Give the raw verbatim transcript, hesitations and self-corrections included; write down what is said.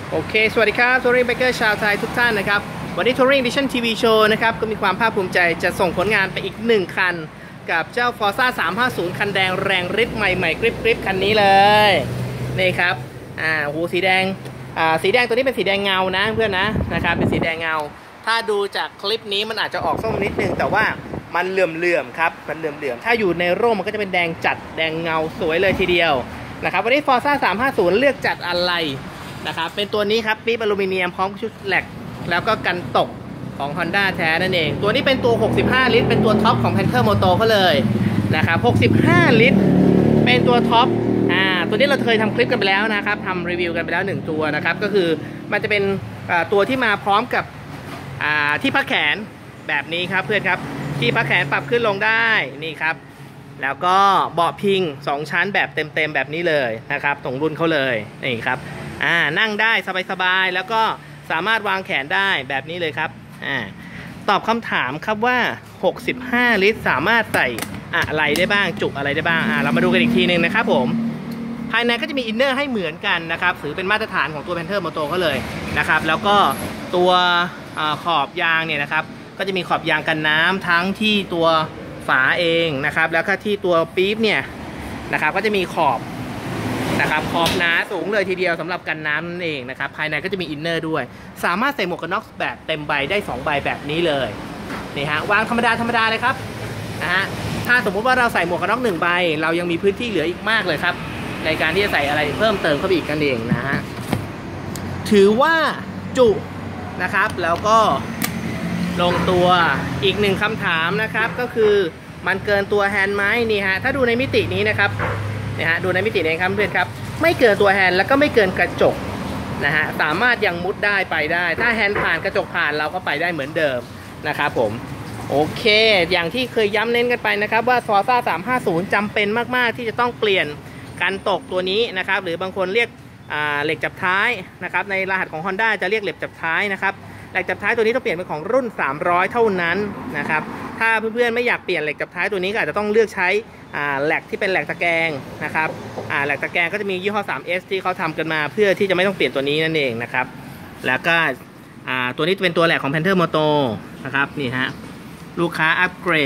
โอเคสวัสดีครับทัวริงไบเกอร์ชาวไทยทุกท่านนะครับวันนี้ทัวริงดิชั่นทีวีโชว์นะครับก็มีความภาคภูมิใจจะส่งผลงานไปอีกหนึ่งคันกับเจ้า Forza สามห้าศูนย์คันแดงแรงฤทธิ์ใหม่ๆกริบกริบคันนี้เลยนี่ครับอ่าโหสีแดงอ่าสีแดงตัวนี้เป็นสีแดงเงานะเพื่อนนะนะครับเป็นสีแดงเงาถ้าดูจากคลิปนี้มันอาจจะออกส้มนิดนึงแต่ว่ามันเหลื่อมๆครับมันเหลื่อมๆถ้าอยู่ในร่มมันก็จะเป็นแดงจัดแดงเงาสวยเลยทีเดียวนะครับวันนี้ Forza สามห้าศูนย์เลือกจัดอะไรนะครับเป็นตัวนี้ครับปี๊บอลูมิเนียมพร้อมชุดแหลกแล้วก็กันตกของ Honda แท้นั่นเองตัวนี้เป็นตัวหกสิบห้าลิตรเป็นตัวท็อปของ Panther Moto เขาเลยนะครับหกสิบห้าลิตรเป็นตัวท็อปอ่าตัวนี้เราเคยทำคลิปกันไปแล้วนะครับทำรีวิวกันไปแล้วหนึ่งตัวนะครับก็คือมันจะเป็นตัวที่มาพร้อมกับที่พักแขนแบบนี้ครับเพื่อนครับที่พักแขนปรับขึ้นลงได้นี่ครับแล้วก็เบาะพิงสองชั้นแบบเต็มๆแบบนี้เลยนะครับตรงรุ่นเขาเลยนี่ครับอ่านั่งได้สบายๆแล้วก็สามารถวางแขนได้แบบนี้เลยครับอ่าตอบคำถามครับว่าหกสิบห้าลิตรสามารถใส่อะไรได้บ้างจุอะไรได้บ้างอ่าเรามาดูกันอีกทีนึงนะครับผมภายในก็จะมีอินเนอร์ให้เหมือนกันนะครับถือเป็นมาตรฐานของตัว Panther Moto เขาเลยนะครับแล้วก็ตัวขอบยางเนี่ยนะครับก็จะมีขอบยางกันน้ำทั้งที่ตัวฝาเองนะครับแล้วก็ที่ตัวปี๊บเนี่ยนะครับก็จะมีขอบนะครับขอบหนาสูงเลยทีเดียวสำหรับกันน้ำนั่นเองนะครับภายในก็จะมีอินเนอร์ด้วยสามารถใส่หมวกกันน็อกแบบเต็มใบได้สองใบแบบนี้เลยนี่ฮะวางธรรมดาธรรมดาเลยครับนะฮะถ้าสมมุติว่าเราใส่หมวกกันน็อกหนึ่งใบเรายังมีพื้นที่เหลืออีกมากเลยครับในการที่จะใส่อะไรเพิ่มเติมเข้าไปอีกกันเองนะฮะถือว่าจุนะครับแล้วก็ลงตัวอีกหนึ่งคำถามนะครับก็คือมันเกินตัวแฮนด์ไหมนี่ฮะถ้าดูในมิตินี้นะครับนะฮะดูในมิตินี้ครับเพื่อนครับไม่เกินตัวแฮนด์แล้วก็ไม่เกินกระจกนะฮะสามารถยังมุดได้ไปได้ถ้าแฮนด์ผ่านกระจกผ่านเราก็ไปได้เหมือนเดิมนะครับผมโอเคอย่างที่เคยย้ำเน้นกันไปนะครับว่า Forza สามห้าศูนย์จำเป็นมากๆที่จะต้องเปลี่ยนกันตกตัวนี้นะครับหรือบางคนเรียกเหล็กจับท้ายนะครับในรหัสของ Honda จะเรียกเหล็กจับท้ายนะครับเหล็กจับท้ายตัวนี้ต้องเปลี่ยนเป็นของรุ่นสามร้อยเท่านั้นนะครับถ้าเพื่อนๆไม่อยากเปลี่ยนเหล็กจับท้ายตัวนี้ก็อาจจะต้องเลือกใช้แหลกที่เป็นแหลกตะแกรงนะครับแหลกตะแกรงก็จะมียี่ห้อ ทรี เอส ที่เขาทำกันมาเพื่อที่จะไม่ต้องเปลี่ยนตัวนี้นั่นเองนะครับแล้วก็ตัวนี้เป็นตัวแหลกของ Panther Moto นะครับนี่ฮะลูกค้าอัปเกรด